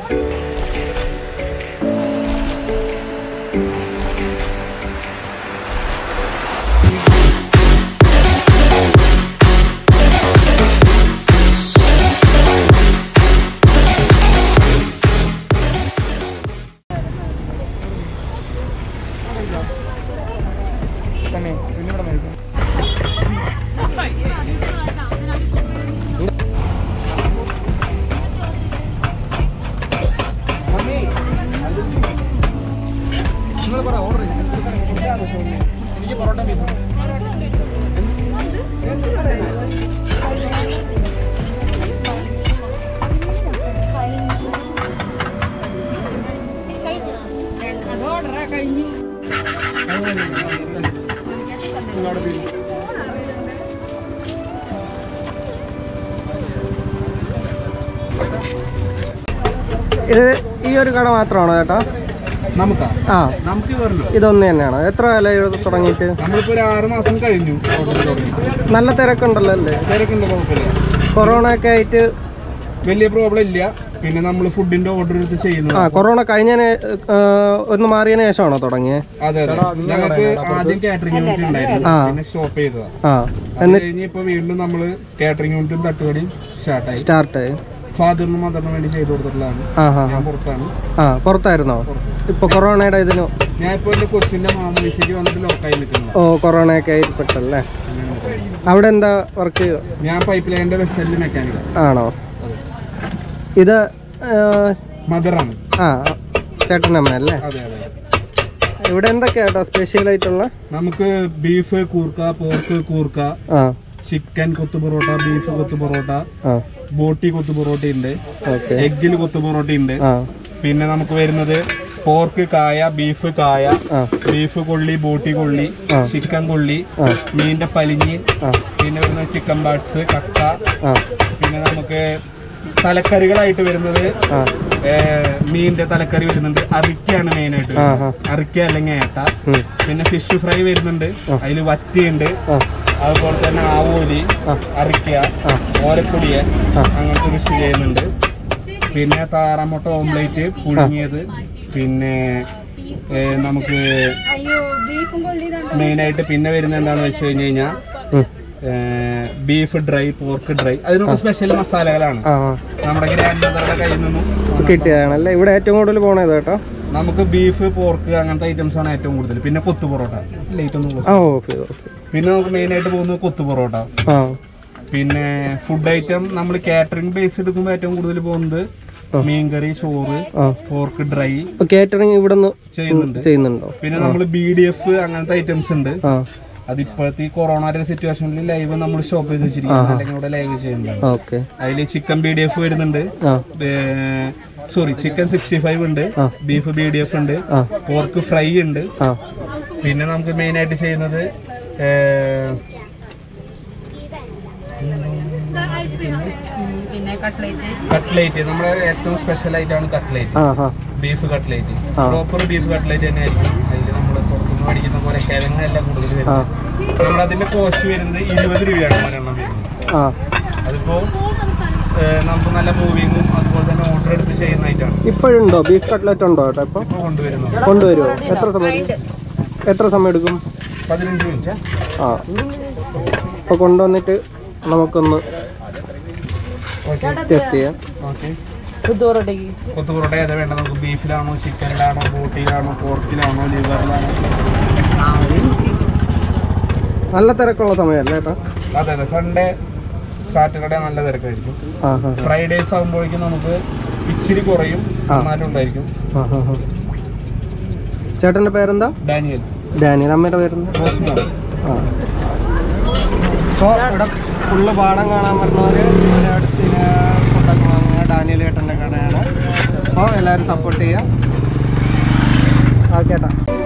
ഇത് ഈ ഒരു കട മാത്രമാണോ ചേട്ടാ? നമുക്ക് ഇതൊന്നു തന്നെയാണോ? എത്ര കാല തുടങ്ങിയിട്ട്? നമ്മളിപ്പോ ഒരു 6 മാസം കഴിഞ്ഞു. നല്ല തിരക്കുണ്ടല്ലോ അല്ലേ? തിരക്കുണ്ട്, കുഴപ്പമില്ല. കൊറോണ ഒക്കെ ആയിട്ട് വലിയ പ്രോബ്ലം ഇല്ല. പിന്നെ നമ്മൾ ഫുഡിന്റെ ഓർഡർ എടുത്ത് ചെയ്യുന്നു. കൊറോണ കഴിഞ്ഞതിന് ഒന്ന് മാറിയതിനു ശേഷമാണോ തുടങ്ങിയത്? അതെ അതെ, ഞങ്ങൾക്ക് ആദ്യം കാറ്ററിംഗ് യൂണിറ്റ് ഉണ്ടായിരുന്നു, പിന്നെ സ്റ്റോപ്പ് ചെയ്തതാ. കഴിഞ്ഞ് ഇപ്പൊ വീണ്ടും നമ്മള് കാറ്ററിംഗ് യൂണിറ്റും തട്ടുകടിയും സ്റ്റാർട്ടായി. ഫാദറിനും മദറിനും വേണ്ടി ചെയ്തു കൊടുത്തിട്ടുള്ളതാണ്. ഞാൻ പുറത്താണ്. പുറത്തായിരുന്നോ? ഇപ്പൊ കൊറോണയുടെ ഇതിനോ? ഞാൻ ഇപ്പൊ എന്റെ കൊച്ചിന്റെ മാമോയിലേക്ക് വന്നിട്ട് ലോക്കായി നിൽക്കുന്നു. ഓ, കൊറോണയൊക്കെ ആയിപ്പെട്ടല്ലേ? അവിടെ എന്താ വർക്ക്? ഞാൻ പൈപ്പ് ലൈനിന്റെ വെസലിൽ മെക്കാനിക്കൽ. ആണോ? ഇത് മദറാണ്. ചേട്ടനമ്മ അല്ലേ? അതെ അതെ. ഇവിടെ എന്തൊക്കെയാ സ്പെഷ്യൽ ആയിട്ടുള്ള? നമുക്ക് ബീഫ് കൂർക്ക, പോർക്ക് കൂർക്ക, ചിക്കൻ കൊത്തു പൊറോട്ട, ബീഫ് കൊത്തു പൊറോട്ട, ബോട്ടി കൊത്തു പൊറോട്ട ഉണ്ട്, എഗ്ഗിൽ കൊത്തു പൊറോട്ട ഉണ്ട്. പിന്നെ നമുക്ക് വരുന്നത് പോർക്ക് കായ, ബീഫ് കായ, ബീഫ് കൊള്ളി, ബോട്ടി കൊള്ളി, ചിക്കൻ കൊള്ളി, മീനിന്റെ പലിഞ്ഞി, പിന്നെ വരുന്നത് ചിക്കൻ ബാറ്റ്സ്, കക്ക. പിന്നെ നമുക്ക് തലക്കറികളായിട്ട് വരുന്നത് മീനിന്റെ തലക്കറി വരുന്നുണ്ട്. അറിക്കയാണ് മെയിൻ ആയിട്ട്, അറിക്ക അല്ലെങ്കിൽ ഏട്ട. പിന്നെ ഫിഷ് ഫ്രൈ വരുന്നുണ്ട്, അതിൽ വറ്റിയുണ്ട്, അതുപോലെ തന്നെ ആവോലി, അറിക്ക, ഓലക്കൊടിയ, അങ്ങനത്തെ കൃഷി ചെയ്യുന്നുണ്ട്. പിന്നെ താറാമുട്ട ഓംലേറ്റ്, പുഴുങ്ങിയത്. പിന്നെ നമുക്ക് മെയിനായിട്ട് പിന്നെ വരുന്നത് എന്താണെന്ന് വെച്ച് കഴിഞ്ഞ് കഴിഞ്ഞാൽ ബീഫ് ഡ്രൈ, പോർക്ക് ഡ്രൈ. അതിനൊക്കെ സ്പെഷ്യൽ മസാലകളാണ് നമ്മുടെ ഗ്രാൻഡ് മദറുടെ കയ്യിൽ നിന്നും കിട്ടിയതാണല്ലേ. ഇവിടെ ഏറ്റവും കൂടുതൽ പോണത് കേട്ടോ. നമുക്ക് ബീഫ്, പോർക്ക് അങ്ങനത്തെ ഐറ്റംസ് ആണ് ഏറ്റവും കൂടുതൽ. പിന്നെ കൊത്തു പൊറോട്ട, പിന്നെ നമുക്ക് മെയിൻ ആയിട്ട് പോകുന്നത് കൊത്തു പൊറോട്ട. പിന്നെ ഫുഡ് ഐറ്റം നമ്മൾ കാറ്ററിംഗ് ബേസ് എടുക്കുമ്പോൾ ഏറ്റവും കൂടുതൽ പോകുന്നത് മീൻകറി, ചോറ്, പോർക്ക് ഡ്രൈ. കാറ്ററിംഗ് ഇവിടെ ചെയ്യുന്നുണ്ടോ? പിന്നെ നമ്മൾ BDF അങ്ങനത്തെ ഐറ്റംസ് ഉണ്ട്. അതിപ്പോഴത്തെ ഈ കൊറോണയുടെ സിറ്റുവേഷനിൽ ലൈവ് നമ്മൾ സ്റ്റോപ്പ് ചെയ്ത് വെച്ചിരിക്കുന്നത്, അല്ലെങ്കിൽ ഇവിടെ ലൈവ് ചെയ്യുന്നുണ്ട്. അതിൽ ചിക്കൻ BDF വരുന്നുണ്ട്, സോറി ചിക്കൻ 65 ഉണ്ട്, ബീഫ് BDF ഉണ്ട്, പോർക്ക് ഫ്രൈ ഉണ്ട്. പിന്നെ നമുക്ക് മെയിൻ ആയിട്ട് ചെയ്യുന്നത് കട്ട്ലേറ്റ്. നമ്മുടെ ഏറ്റവും സ്പെഷ്യൽ ആയിട്ടാണ് cutlet, beef cutlet. Proper beef cutlet തന്നെ ആയിരിക്കും. അതിൽ നമ്മൾ പുറത്തുനിന്ന് മേടിക്കുന്ന പോലെ കിഴങ്ങെല്ലാം കൂടുതൽ വരുന്നത്. നമ്മൾ അതിന്റെ കോസ്റ്റ് വരുന്നത് 20 രൂപയാണ് ഒരെണ്ണം വരുന്നത്. അതിപ്പോ നമുക്ക് നല്ല മൂവിങ്ങും അതുപോലെ തന്നെ ഓർഡർ എടുത്ത് ചെയ്യുന്നതായിട്ടാണ്. ഇപ്പോഴുണ്ടോ ബീഫ് കട്ട്ലേറ്റ്? ഉണ്ടോ ചേട്ടാ? ഇപ്പൊ കൊണ്ടുവരുമോ? എത്ര സമയം എടുക്കും? 15 മിനിറ്റ്. ഇപ്പൊ കൊണ്ടുവന്നിട്ട് നമുക്കൊന്ന് ടെസ്റ്റ് ചെയ്യാം. കൊത്തു പൊറോട്ട ഏതാ വേണ്ട? നമുക്ക് ബീഫിലാണോ, ചിക്കനിലാണോ, ബോട്ടിയിലാണോ, പോർക്കിലാണോ, ലിവറിലാണോ? നല്ല തിരക്കുള്ള സമയമല്ലേ ചേട്ടാ? അതെ അതെ, സൺഡേ സാറ്റർഡേ നല്ല തിരക്കായിരിക്കും. ഫ്രൈഡേസ് ആകുമ്പോഴേക്കും നമുക്ക് ഇച്ചിരി കുറയും, എന്നാലും ഉണ്ടായിരിക്കും. ചേട്ടന്റെ പേരെന്താ? ഡാനിയൽ. അമ്മയുടെ പേരെന്താ? അപ്പോൾ ഇവിടെ ഫുള്ള് പാടം കാണാൻ പറഞ്ഞവര് അടുത്തിന് ഫുഡൊക്കെ വാങ്ങുക ഡാനിയൽ ചേട്ടൻ്റെ കടയാണ്. അപ്പോൾ എല്ലാവരും സപ്പോർട്ട് ചെയ്യുക. ഓക്കെ ചേട്ടാ.